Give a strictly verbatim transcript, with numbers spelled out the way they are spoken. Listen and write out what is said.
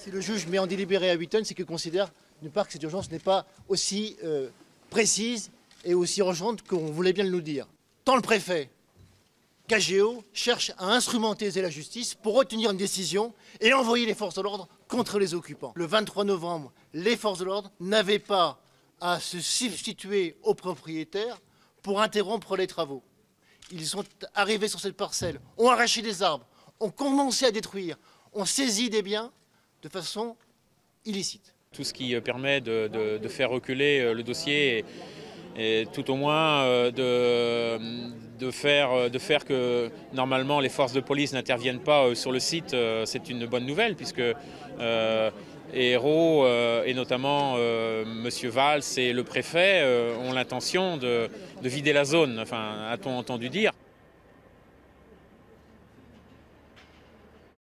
Si le juge met en délibéré à huit tonnes, c'est qu'il considère d'une part que cette urgence n'est pas aussi euh, précise et aussi urgente qu'on voulait bien le nous dire. Tant le préfet qu'A G O cherchent à instrumentaliser la justice pour retenir une décision et envoyer les forces de l'ordre contre les occupants. Le vingt-trois novembre, les forces de l'ordre n'avaient pas à se substituer aux propriétaires pour interrompre les travaux. Ils sont arrivés sur cette parcelle, ont arraché des arbres, ont commencé à détruire, ont saisi des biens de façon illicite. Tout ce qui permet de, de, de faire reculer le dossier et, et tout au moins de, de, faire, de faire que normalement les forces de police n'interviennent pas sur le site, c'est une bonne nouvelle puisque euh, Hérault euh, et notamment euh, M. Valls et le préfet euh, ont l'intention de, de vider la zone, enfin, a-t-on entendu dire.